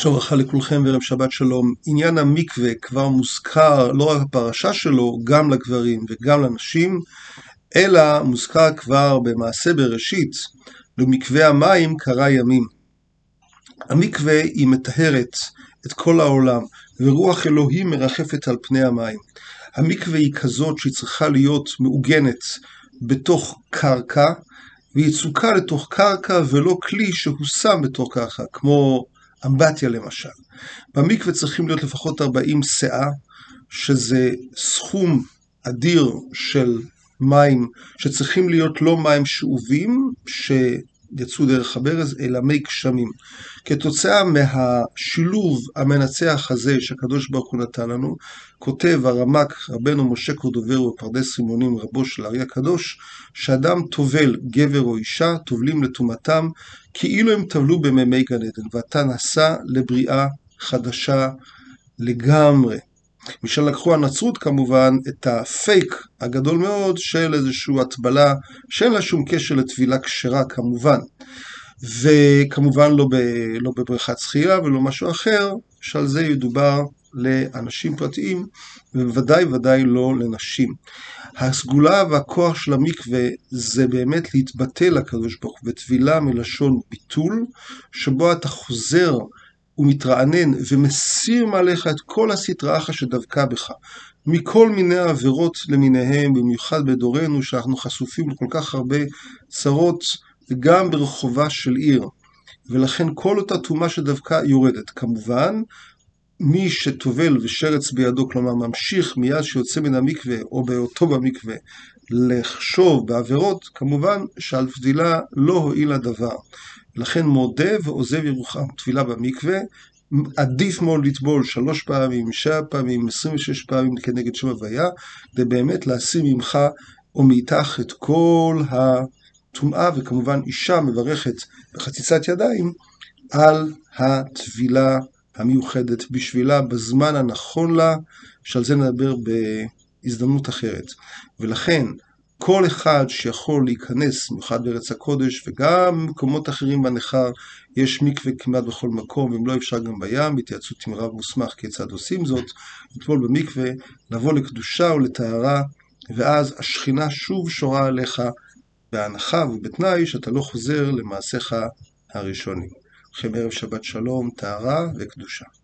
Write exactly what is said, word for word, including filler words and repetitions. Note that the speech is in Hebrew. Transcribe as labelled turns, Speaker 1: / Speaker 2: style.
Speaker 1: שלום וברכה לכולכם וערב שבת שלום. עניין המקווה כבר מוזכר לא רק בפרשה שלו, גם לגברים וגם לנשים, אלא מוזכר כבר במעשה בראשית, למקווה המים קרא ימים. המקווה היא מטהרת את כל העולם, ורוח אלוהים מרחפת על פני המים. המקווה היא כזאת שהיא צריכה להיות מעוגנת בתוך קרקע, והיא צוקה לתוך קרקע ולא כלי שהוא שם בתוך קרקע, כמו אמבטיה למשל. במקווה צריכים להיות לפחות ארבעים סאה, שזה סכום אדיר של מים, שצריכים להיות לא מים שאובים, שיצאו דרך הברז, אלא מי גשמים. כתוצאה מהשילוב המנצח הזה שהקדוש ברוך הוא נתן לנו, כותב הרמ"ק רבנו משה קורדובר בפרדס רימונים רבו של האר"י הקדוש, שאדם טובל גבר או אישה, טובלים לטומאתם, כאילו הם טבלו במימי גן עדן, ואתה נשא לבריאה חדשה לגמרי. משל לקחו הנצרות כמובן את הפייק הגדול מאוד של איזושהי הטבלה שאין לה שום קשר לטבילה כשרה כמובן, וכמובן לא, ב, לא בבריכת שחייה ולא משהו אחר, שעל זה ידובר לאנשים פרטיים ובוודאי ודאי לא לנשים. הסגולה והכוח של המקווה זה באמת להתבטא לקדוש ברוך הוא, וטבילה מלשון ביטול, שבו אתה חוזר ומתרענן ומסיר מעליך את כל הסטרא אחרא שדבקה בך, מכל מיני עבירות למיניהם, במיוחד בדורנו שאנחנו חשופים לכל כך הרבה צרות, וגם ברחובה של עיר, ולכן כל אותה טומאה שדבקה יורדת. כמובן, מי שטובל ושרץ בידו, כלומר ממשיך מיד שיוצא מן המקווה או באותו במקווה לחשוב בעבירות, כמובן שעל טבילה לא הועיל הדבר. לכן מודה ועוזב ירוחם. טבילה במקווה, עדיף מאוד לטבול שלוש פעמים, שבע פעמים, עשרים ושש פעמים כנגד שם הוויה, כדי באמת להסיר ממך או מאיתך את כל הטומאה, וכמובן אישה מברכת בחציצת ידיים על הטבילה המיוחדת בשבילה בזמן הנכון לה, שעל זה נדבר בהזדמנות אחרת. ולכן כל אחד שיכול להיכנס, במיוחד בארץ הקודש וגם במקומות אחרים בנכר, יש מקווה כמעט בכל מקום, ואם לא אפשר גם בים, התייעצות עם רב מוסמך כיצד עושים זאת, לטבול במקווה, לבוא לקדושה ולטהרה, ואז השכינה שוב שורה עליך בהנחה ובתנאי שאתה לא חוזר למעשיך הראשונים. לכם ערב שבת שלום, טהרה וקדושה.